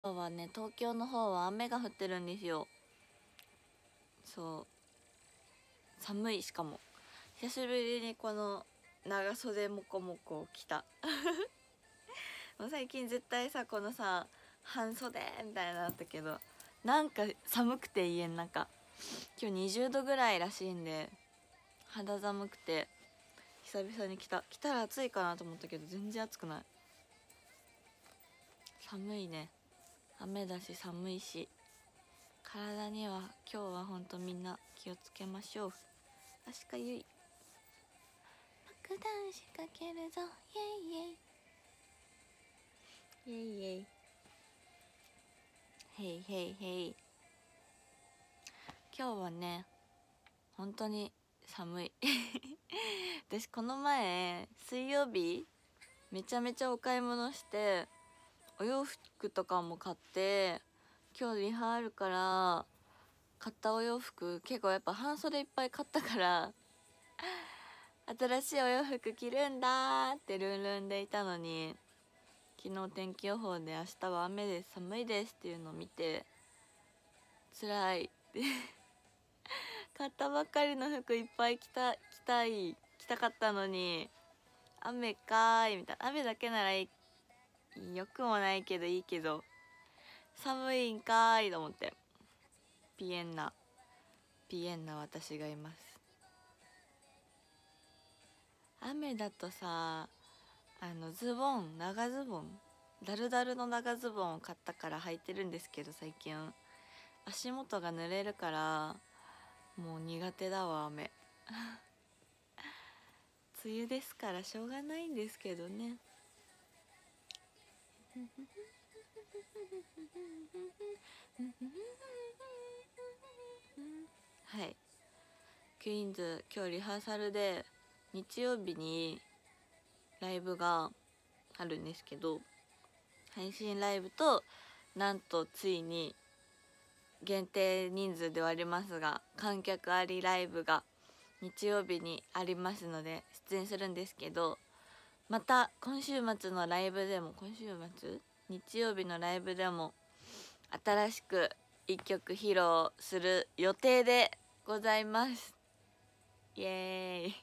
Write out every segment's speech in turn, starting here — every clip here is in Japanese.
今日はね、東京の方は雨が降ってるんですよ。そう、寒い。しかも久しぶりにこの長袖もこもこを着たもう最近絶対さ、このさ半袖みたいなのあったけど、なんか寒くて家の中、今日20度ぐらいらしいんで肌寒くて久々に着たら暑いかなと思ったけど全然暑くない。寒いね。雨だし寒いし、体には今日はほんとみんな気をつけましょう。足かゆい。爆弾仕掛けるぞイエイイエイイエイイエイヘイヘイヘイ。今日はね本当に寒い私この前水曜日めちゃめちゃお買い物してお洋服とかも買って、今日リハあるから買ったお洋服結構やっぱ半袖いっぱい買ったから新しいお洋服着るんだってルンルンでいたのに、昨日天気予報で明日は雨です寒いですっていうのを見て辛いって買ったばっかりの服いっぱい着たかったのに雨かーいみたいな。雨だけならよくもないけどいいけど寒いんかーいと思って、ピエンな私がいます。雨だとさ、長ズボンダルダルの長ズボンを買ったから履いてるんですけど、最近足元が濡れるからもう苦手だわ雨梅雨ですからしょうがないんですけどねはい、クイーンズ今日リハーサルで日曜日にライブがあるんですけど、配信ライブとなんとついに限定人数ではありますが観客ありライブが日曜日にありますので出演するんですけど、また今週末のライブでも日曜日のライブでも新しく1曲披露する予定でございます。イエーイ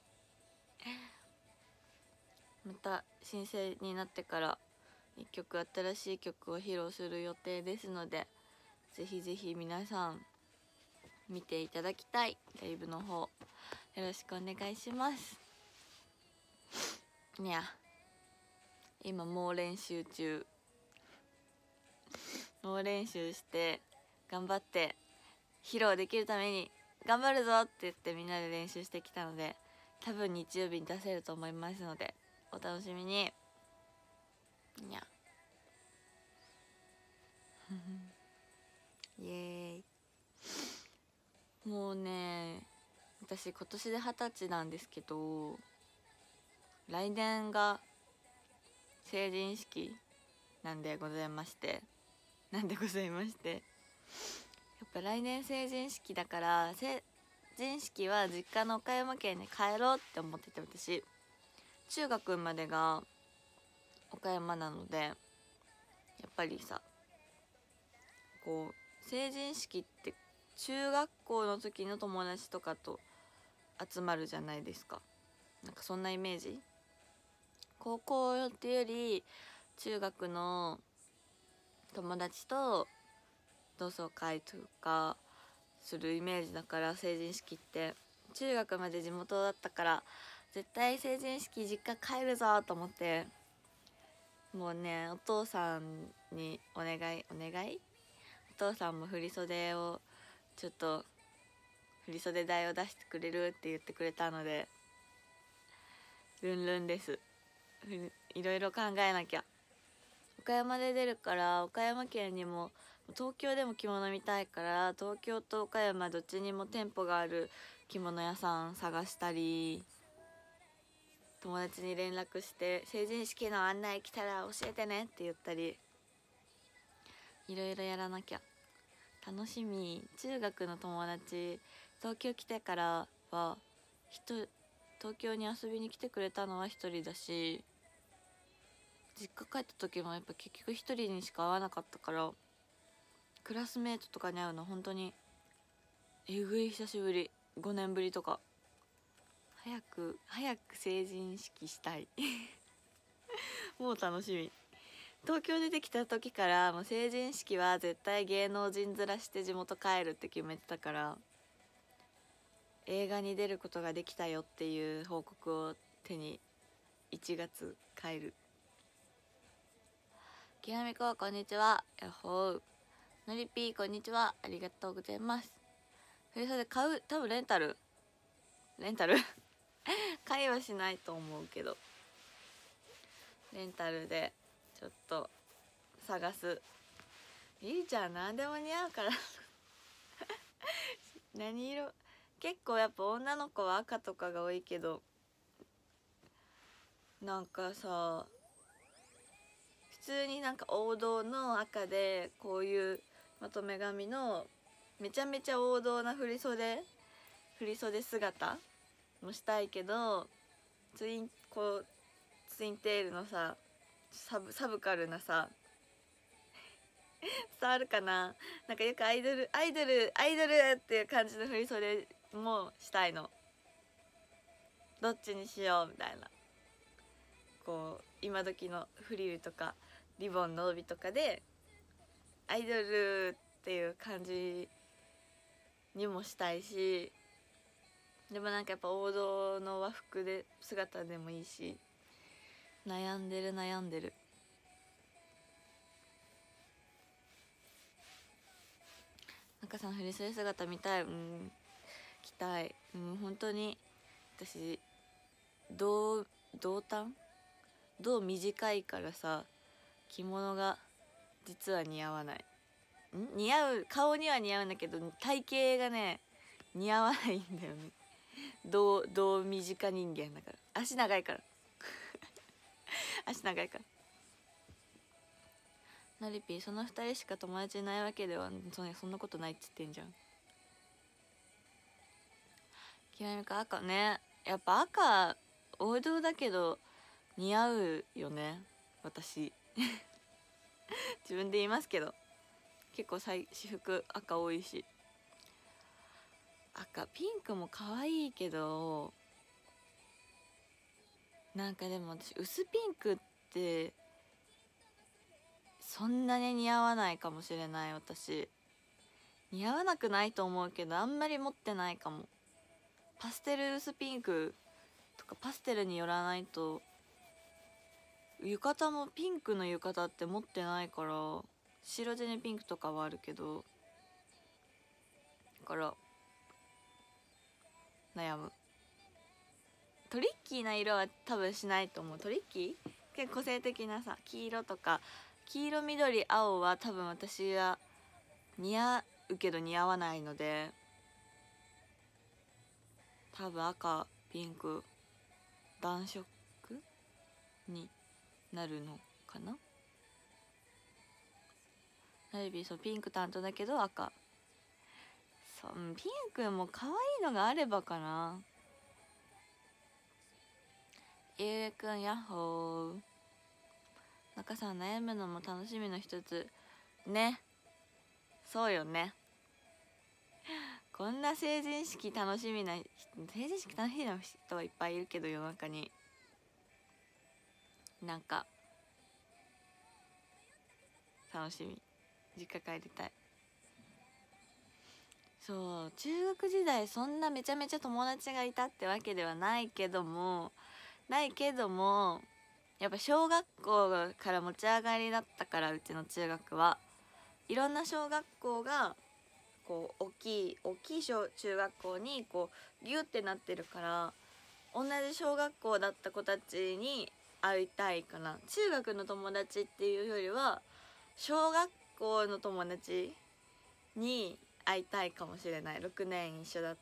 また新生になってから新しい曲を披露する予定ですので、ぜひぜひ皆さん見ていただきたい。ライブの方よろしくお願いしますにゃ。今猛練習中、猛練習して頑張って披露できるために頑張るぞって言ってみんなで練習してきたので、多分日曜日に出せると思いますのでお楽しみににゃイエーイ。もうね、私今年で20歳なんですけど、来年が成人式なんでございましてやっぱ来年成人式だから、成人式は実家の岡山県に帰ろうって思ってて、私中学までが岡山なので、やっぱりさ、こう成人式って中学校の時の友達とかと集まるじゃないですか。なんかそんなイメージ。高校っていうより中学の友達と同窓会とかするイメージだから、成人式って中学まで地元だったから絶対成人式実家帰るぞと思って、もうね、お父さんにお願いお父さんも振り袖をちょっと振り袖代を出してくれるって言ってくれたのでルンルンです。いろいろ考えなきゃ。岡山で出るから岡山県にも、東京でも着物見たいから東京と岡山どっちにも店舗がある着物屋さん探したり、友達に連絡して成人式の案内来たら教えてねって言ったり、いろいろやらなきゃ。楽しみ。中学の友達東京来てからは東京に遊びに来てくれたのは一人だし、実家帰った時もやっぱ結局一人にしか会わなかったからクラスメートとかに会うの本当にえぐい久しぶり、5年ぶりとか。早く成人式したいもう楽しみ。東京出てきた時からもう成人式は絶対芸能人面して地元帰るって決めてたから、映画に出ることができたよっていう報告を手に1月帰る。きなみここんにちは、やっほー。のりぴーこんにちは、ありがとうございます。振り袖買う、多分レンタル買いはしないと思うけど、レンタルでちょっと探す。いいじゃん、何でも似合うから何色、結構やっぱ女の子は赤とかが多いけど、なんかさ普通になんか王道の赤でこういうまとめ髪のめちゃめちゃ王道な振り袖姿もしたいけど、ツインテールのさサブカルなさ伝わるかな、なんかよくアイドルっていう感じの振り袖もしたいの。どっちにしようみたいな、こう今時のフリルとかリボンの帯とかでアイドルっていう感じにもしたいし、でもなんかやっぱ王道の和服で姿でもいいし、悩んでる。中さん振り袖姿見たい。着たい。本当に私胴短いからさ、着物が実は似合わない。顔には似合うんだけど体型がね似合わないんだよね。胴短人間だから、足長いからのりぴー、その2人しか友達いないわけではそんなことないっつってんじゃん。きなみか赤ね、やっぱ赤王道だけど似合うよね私自分で言いますけど、結構私服赤多いし。赤ピンクも可愛いけど、なんかでも私薄ピンクってそんなに似合わないかもしれない。私似合わなくないと思うけどあんまり持ってないかも。パステル薄ピンクとかパステルによらないと、浴衣もピンクの浴衣って持ってないから、白地にピンクとかはあるけど、だから悩む。トリッキーな色は多分しないと思う。トリッキー結構個性的なさ、黄色とか黄色緑青は多分私は似合うけど似合わないので、多分赤ピンク暖色になるのかな。ナイビーそうピンク担当だけど赤、そうピンクも可愛いのがあればかな。ゆうくんやっほー。中さん悩むのも楽しみの一つね。そうよね。こんな成人式楽しみな人はいっぱいいるけど、世の中になんか楽しみ。実家帰りたい。そう中学時代そんなめちゃめちゃ友達がいたってわけではないけどもやっぱ小学校から持ち上がりだったから、うちの中学はいろんな小学校がこう大きい中学校にこうギュってなってるから、同じ小学校だった子たちに会いたいかな。中学の友達っていうよりは小学校の友達に会いたいかもしれない。6年一緒だった。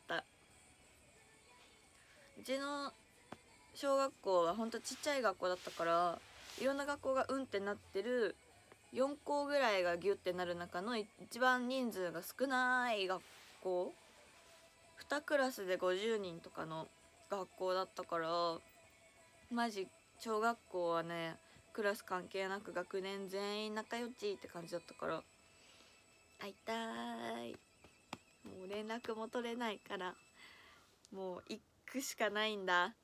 うちの小学校はほんとちっちゃい学校だったから、いろんな学校がってなってる4校ぐらいがギュってなる中の一番人数が少ない学校、2クラスで50人とかの学校だったから、マジ小学校はねクラス関係なく学年全員仲良ちって感じだったから会いたい。もう連絡も取れないからもう行くしかないんだ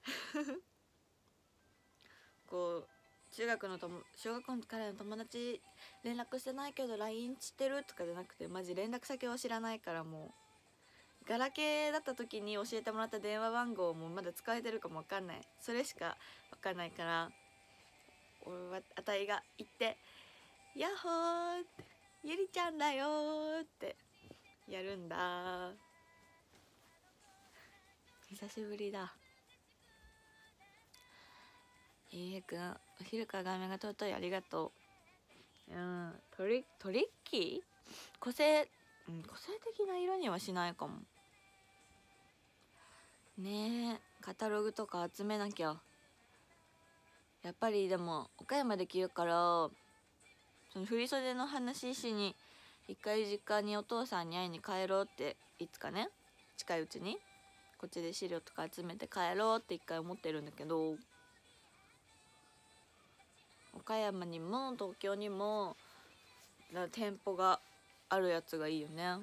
こう小学校からの友達連絡してないけど LINE してるとかじゃなくて、マジ連絡先を知らないから、もうガラケーだった時に教えてもらった電話番号もまだ使えてるかも分かんない。それしか分かんないから、俺はあたいが行って「ヤッホーってゆりちゃんだよー」ってやるんだ。久しぶりだ。くん、お昼から画面が尊い、ありがとう。トリッキー、個性的な色にはしないかもね。カタログとか集めなきゃ。やっぱりでも岡山で着るから、その振り袖の話しに一回実家にお父さんに会いに帰ろうって、いつかね近いうちにこっちで資料とか集めて帰ろうって一回思ってるんだけど、岡山にも東京にも店舗があるやつがいいよね。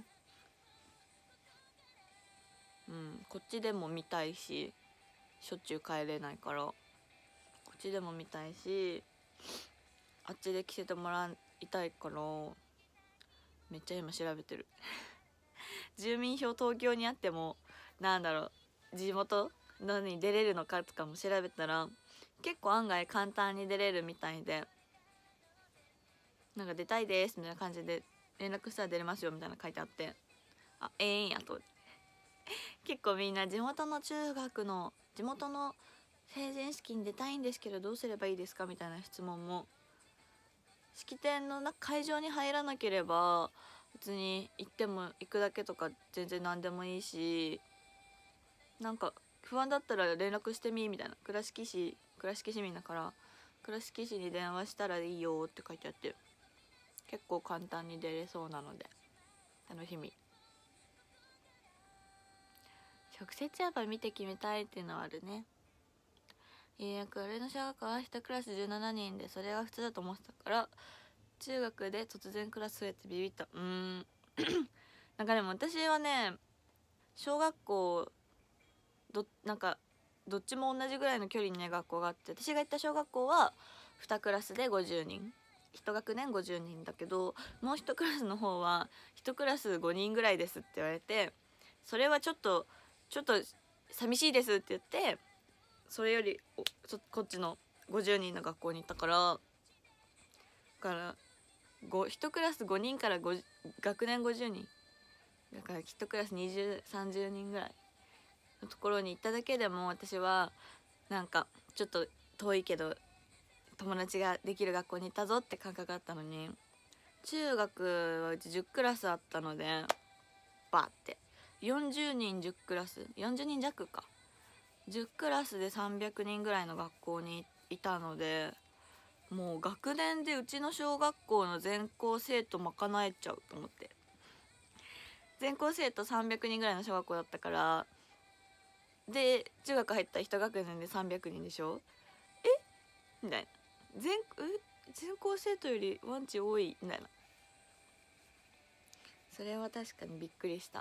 こっちでも見たいし、しょっちゅう帰れないからこっちでも見たいし、あっちで着せてもらいたいから、めっちゃ今調べてる住民票東京にあってもなんだろう、地元のに出れるのかとかも調べたら結構案外簡単に出れるみたいで、なんか出たいですみたいな感じで連絡したら出れますよみたいな書いてあって、あ、ええんやと結構みんな地元の成人式に出たいんですけどどうすればいいですかみたいな質問も、式典の会場に入らなければ別に行っても行くだけとか全然何でもいいし、なんか不安だったら連絡してみみたいな、倉敷市民だから倉敷市に電話したらいいよって書いてあって、結構簡単に出れそうなので楽しみ。直接やっぱ見て決めたいっていうのはあるね。俺の小学校は1クラス17人でそれが普通だと思ってたから、中学で突然クラス増えてビビった。なんかでも私はね、小学校なんかどっちも同じぐらいの距離にね学校があって、私が行った小学校は2クラスで50人、1学年50人だけど、もう1クラスの方は1クラス5人ぐらいですって言われて、それはちょっと寂しいですって言って、それよりこっちの50人の学校に行ったから、1クラス5人から学年50人だから1クラス20、30人ぐらいのところに行っただけでも私はなんかちょっと遠いけど友達ができる学校に行ったぞって感覚があったのに、中学はうち10クラスあったのでバーって40人10クラス40人弱か10クラスで300人ぐらいの学校にいたので、もう学年でうちの小学校の全校生徒賄えちゃうと思って、全校生徒300人ぐらいの小学校だったから、で中学入った1学年で300人でしょ、みたいな、全校生徒よりワンチ多いみたいな、それは確かにびっくりした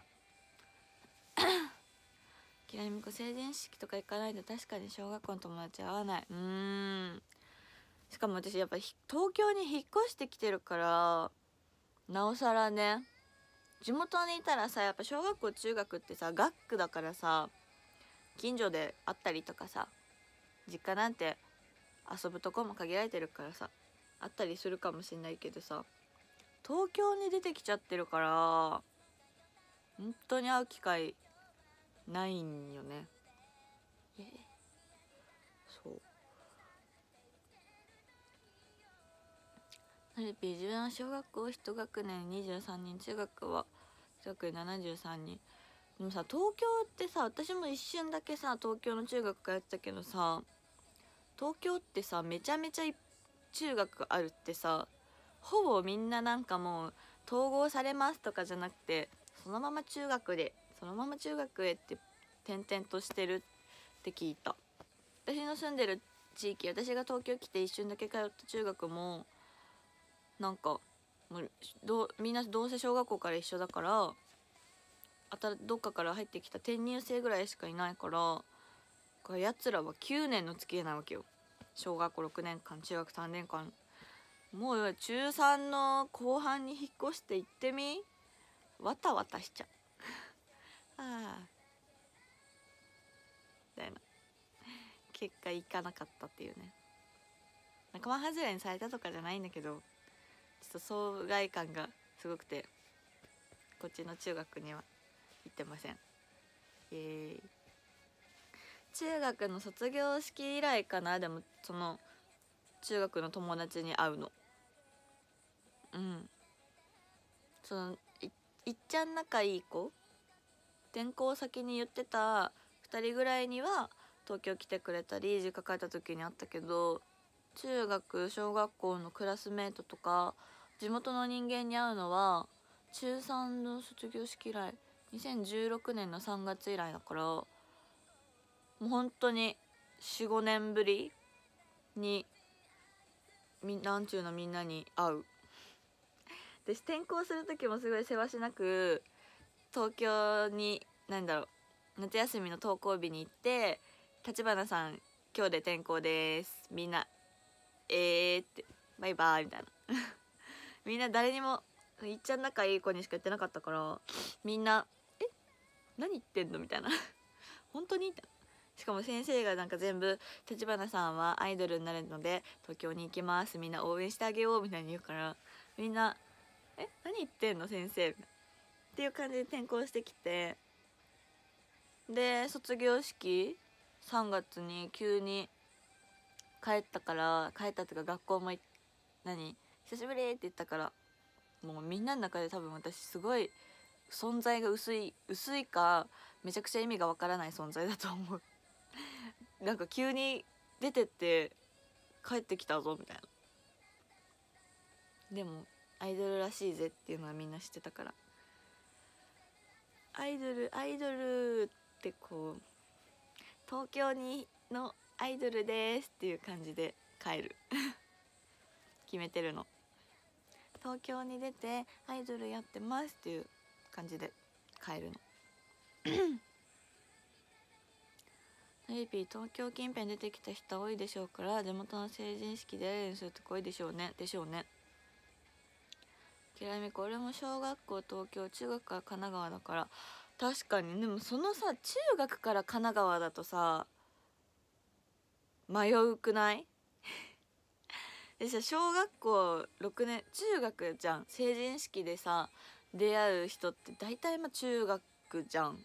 きらみこ、成人式とか行かないと確かに小学校の友達会わない。しかも私やっぱ東京に引っ越してきてるからなおさらね、地元にいたらさ、やっぱ小学校中学ってさ学区だからさ、近所で会ったりとかさ、実家なんて遊ぶとこも限られてるからさあったりするかもしんないけどさ、東京に出てきちゃってるから本当に会う機会ないんよね。そう自分は小学校1学年23人、中学は1学年73人。でもさ東京ってさ、私も一瞬だけさ東京の中学通ってたけどさ、東京ってさめちゃめちゃ中学があるってさ、ほぼみんななんかもう統合されますとかじゃなくて、そのまま中学へって転々としてるって聞いた。私の住んでる地域、私が東京来て一瞬だけ通った中学もなんかもうみんなどうせ小学校から一緒だから、どっかから入ってきた転入生ぐらいしかいないから、やつらは9年の付き合いなわけよ。小学校6年間、中学3年間、もう中3の後半に引っ越して行ってみ、わたわたしちゃうああみたいな。結果行かなかったっていうね。仲間外れにされたとかじゃないんだけど、ちょっと疎外感がすごくて、こっちの中学には行ってません。イエーイ。中学の卒業式以来かな。でもその中学の友達に会うの。そのいっちゃん仲いい子、転校先に言ってた2人ぐらいには東京来てくれたり実家帰った時に会ったけど、中学小学校のクラスメートとか地元の人間に会うのは中3の卒業式以来、2016年の3月以来だから、もう本当に 4,5 年ぶりになんちゅうのみんなに会う。で転校する時もすごいせわしなく東京に夏休みの登校日に行って、立花さん今日で転校です、みんなってバイバイみたいなみんな誰にも、いっちゃん仲いい子にしか言ってなかったから、みんな何言ってんのみたいな本当にみたいな。しかも先生が全部立花さんはアイドルになるので東京に行きます、みんな応援してあげようみたいに言うから、みんな何言ってんの先生っていう感じで転校してきて、で卒業式3月に急に帰ったっていうか学校も久しぶりって言ったから、もうみんなの中で多分私すごい存在が薄いかめちゃくちゃ意味がわからない存在だと思う急に出てって帰ってきたぞみたいな。でもアイドルらしいぜっていうのはみんな知ってたから、アイドルって東京のアイドルですっていう感じで帰る決めてるの。東京に出てアイドルやってますっていう感じで帰るの東京近辺出てきた人多いでしょうから、地元の成人式で練習とか多いでしょうね。きらみこ、俺も小学校東京、中学から神奈川だから、確かに。でもそのさ、中学から神奈川だとさ迷うくないでさ、小学校6年中学じゃん。成人式でさ出会う人って大体中学じゃん。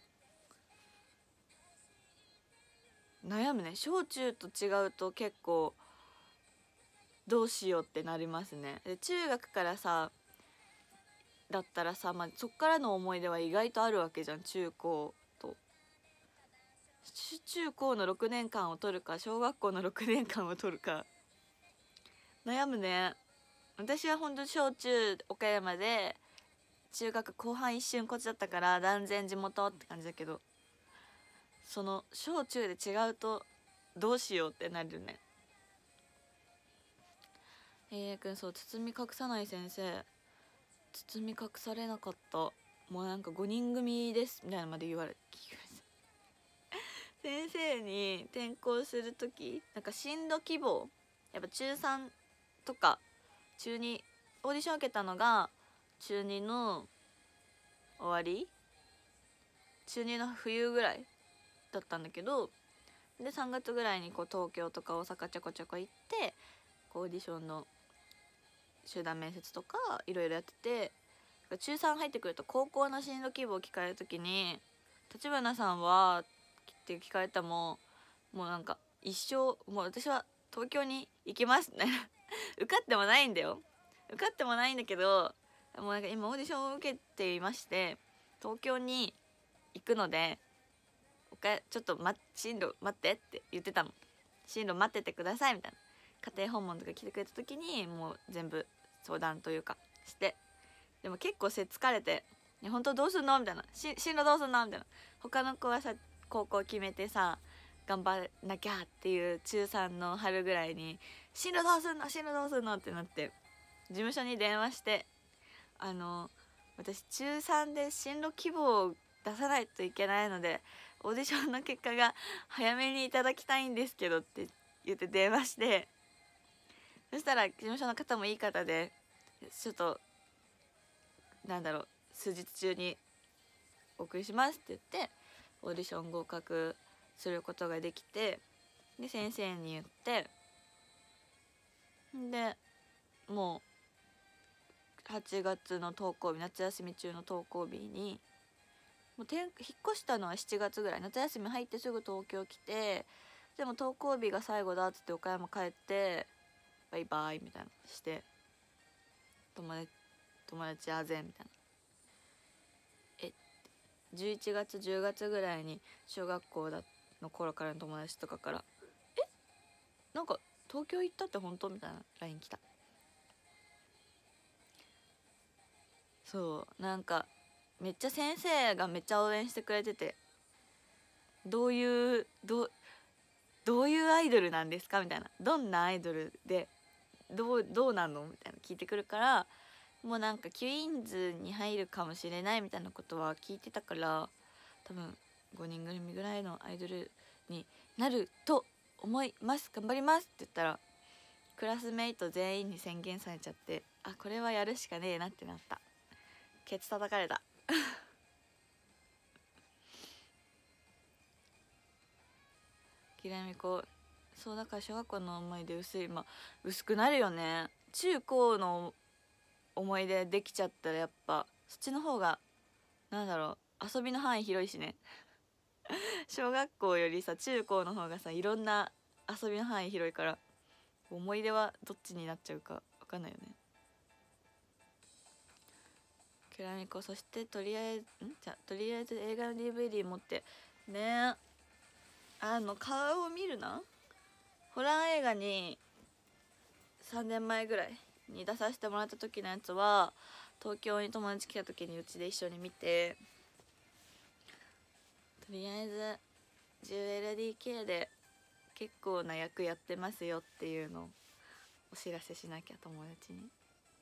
悩むね。小中と違うと結構どうしようってなりますね。で中学からさだったらさ、そっからの思い出は意外とあるわけじゃん。中高の6年間を取るか小学校の6年間を取るか悩むね。私はほんと小中岡山で、中学後半一瞬こっちだったから断然地元って感じだけど、その小中で違うとどうしようってなるね。くん、そう、包み隠さない先生、包み隠されなかった。もう5人組ですみたいなまで言われて先生に転校する時進路希望、やっぱ中3とか中2オーディション受けたのが中2の終わり、中2の冬ぐらいだったんだけど、で3月ぐらいに東京とか大阪ちょこちょこ行ってオーディションの集団面接とかいろいろやってて、中3入ってくると高校の進路希望を聞かれる時に「立花さんは?」って聞かれたらもう一生もう私は東京に行きますね受かってもないんだよ。受かってもないんだけど、もう今オーディションを受けていまして東京に行くのでちょっと進路待ってって言ってたの。進路待っててくださいみたいな。家庭訪問とか来てくれた時にもう全部相談というかして、でも結構疲れて「本当どうすんの?」みたいな「進路どうすんの?」みたいな。他の子はさ高校決めてさ頑張らなきゃっていう中3の春ぐらいに「進路どうすんの?」ってなって事務所に電話して私中3で進路希望を出さないといけないのでオーディションの結果が早めにいただきたいんですけどって言って電話して、そしたら事務所の方もいい方で、ちょっとなんだろう、数日中にお送りしますって言ってオーディション合格することができて、で先生に言って、でもう8月の登校日、夏休み中の登校日にもう引っ越したのは7月ぐらい、夏休み入ってすぐ東京来て、でも登校日が最後だっつって岡山帰ってバイバイみたいなして友達あぜみたいな、11月10月ぐらいに小学校の頃からの友達とかから「なんか東京行ったって本当?」みたいな LINE 来た。そうなんかめっちゃ先生がめっちゃ応援してくれてて、どういうアイドルなんですかみたいな、どんなアイドルでどうなんのみたいな聞いてくるから、もうなんかキュイーンズに入るかもしれないみたいなことは聞いてたから、多分5人組ぐらいのアイドルになると思います、頑張りますって言ったら、クラスメイト全員に宣言されちゃって、あ、これはやるしかねえなってなった。ケツ叩かれたきらみこ、そうだから小学校の思い出薄い、まあ薄くなるよね。中高の思い出できちゃったらやっぱそっちの方がなんだろう、遊びの範囲広いしね小学校よりさ中高の方がさいろんな遊びの範囲広いから、思い出はどっちになっちゃうか分かんないよね。きらみこ、そしてとりあえず映画の DVD 持ってね、顔を見るな、ホラー映画に3年前ぐらいに出させてもらった時のやつは東京に友達来た時にうちで一緒に見て、とりあえず 10LDK で結構な役やってますよっていうのをお知らせしなきゃ友達に。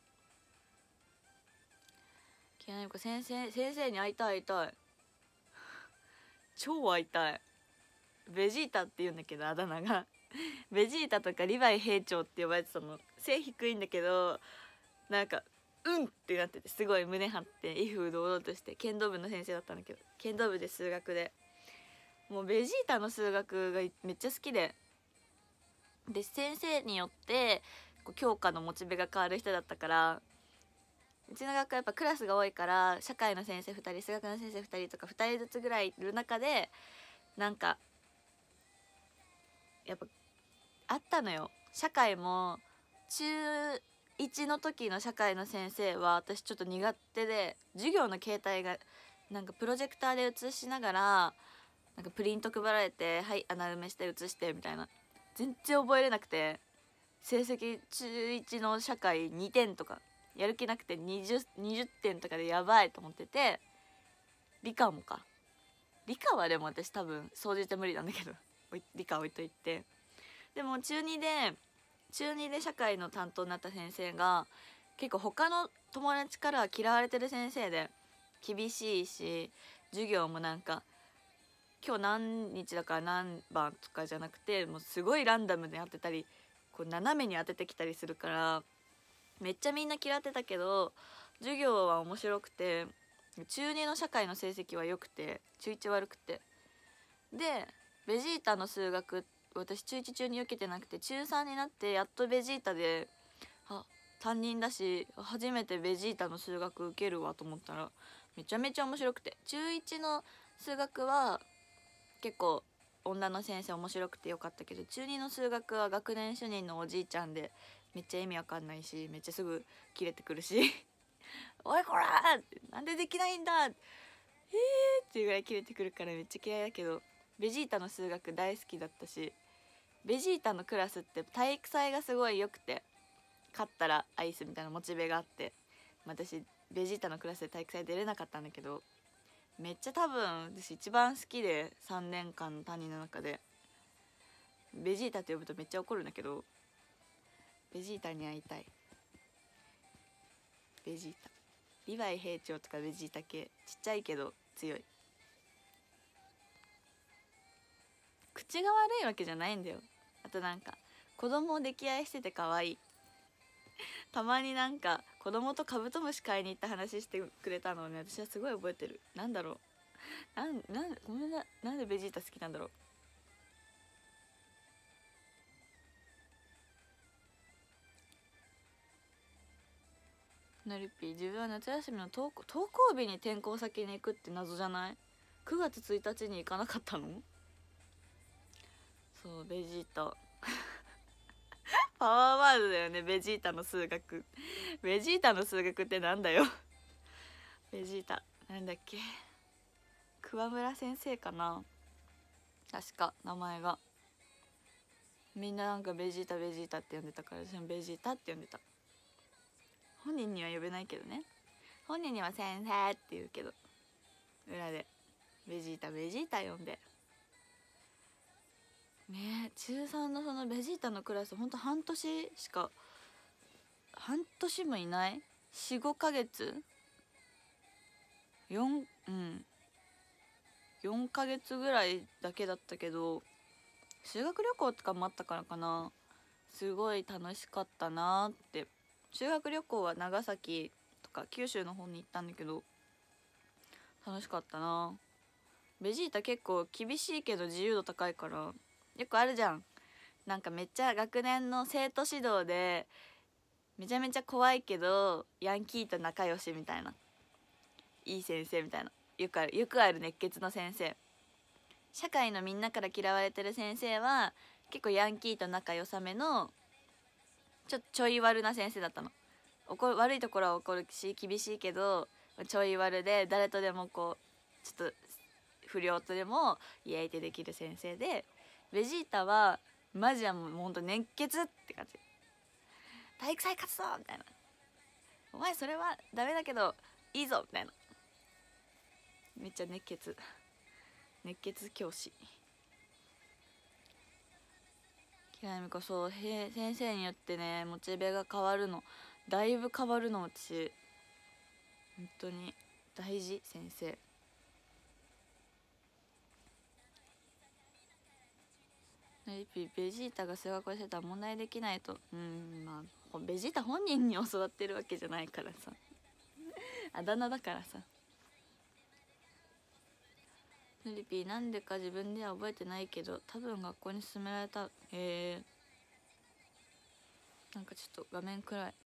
きなりこ、先生に会いたい超会いたい。ベジータって言うんだけどあだ名がベジータとかリヴァイ兵長って呼ばれてたの。背低いんだけどなんかうんってなってて、す威胸張って威風堂々として、剣道部の先生だったんだけど、剣道部で数学でもうベジータの数学がめっちゃ好きで、先生によってこう教科のモチベが変わる人だったから、うちの学校やっぱクラスが多いから社会の先生2人数学の先生2人とか2人ずつぐらいいる中で、なんかやっぱあったのよ。社会も中1の時の社会の先生は私ちょっと苦手で、授業の形態がなんかプロジェクターで映しながらなんかプリント配られて、はい穴埋めして映してみたいな、全然覚えれなくて、成績中1の社会2点とかやる気なくて20点とかでやばいと思ってて、理科もか、理科はでも私多分総じて無理なんだけど理科置いといて、でも中2で社会の担当になった先生が結構他の友達からは嫌われてる先生で、厳しいし授業もなんか今日何日だから何番とかじゃなくて、もうすごいランダムで当てたりこう斜めに当ててきたりするから、めっちゃみんな嫌ってたけど授業は面白くて、中2の社会の成績は良くて中1悪くて、でベジータの数学私中1中2受けてなくて、中3になってやっとベジータで、担任だし初めてベジータの数学受けるわと思ったらめちゃめちゃ面白くて、中1の数学は結構女の先生面白くてよかったけど、中2の数学は学年主任のおじいちゃんでめっちゃ意味わかんないし、めっちゃすぐ切れてくるしおいこらーなんでできないんだっていうぐらい切れてくるからめっちゃ嫌いだけど、ベジータの数学大好きだったし、ベジータのクラスって体育祭がすごい良くて、勝ったらアイスみたいなモチベがあって、私ベジータのクラスで体育祭出れなかったんだけど、めっちゃ多分私一番好きで、3年間の担任の中でベジータって呼ぶとめっちゃ怒るんだけど、ベジータに会いたい。ベジータリヴァイ兵長とかベジータ系、ちっちゃいけど強い。口が悪いわけじゃないんだよ。あとなんか子供を溺愛してて可愛い。たまになんか子供とカブトムシ買いに行った話してくれたのをね、私はすごい覚えてる。なんだろう、ごめんな、なんでベジータ好きなんだろう。なりぴー、自分は夏休みの登校日に転校先に行くって謎じゃない？ 9 月1日に行かなかったの？そう、ベジータパワーワードだよね、ベジータの数学。ベジータの数学ってなんだよベジータなんだっけ、桑村先生かな、確か名前が。みんななんかベジータベジータって呼んでたから、私もベジータって呼んでた。本人には呼べないけどね、本人には先生って言うけど、裏でベジータベジータ呼んでね。中3のそのベジータのクラスほんと半年もいない、45ヶ月、4ヶ月ぐらいだけだったけど、修学旅行とかもあったからかな、すごい楽しかったなーって。修学旅行は長崎とか九州の方に行ったんだけど楽しかったな。ベジータ結構厳しいけど自由度高いから、よくあるじゃん、なんかめっちゃ学年の生徒指導でめちゃめちゃ怖いけどヤンキーと仲良しみたいな、いい先生みたいな、よくある熱血の先生。社会のみんなから嫌われてる先生は結構ヤンキーと仲良さめのちょい悪な先生だったの。悪いところは怒るし厳しいけどちょい悪で、誰とでもこうちょっと不良とでもイエイってできる先生で、ベジータはマジはもうほんと熱血って感じ。体育祭勝つぞみたいな、お前それはダメだけどいいぞみたいな、めっちゃ熱血教師。きらみこ、そう、先生によってねモチベが変わるの、だいぶ変わるの。私本当に大事、先生。ベジータが数学をしてたら問題できないと、まあベジータ本人に教わってるわけじゃないからさあだ名だからさ。のりぴー、なんでか自分では覚えてないけど多分学校に勧められた。なんかちょっと画面暗い。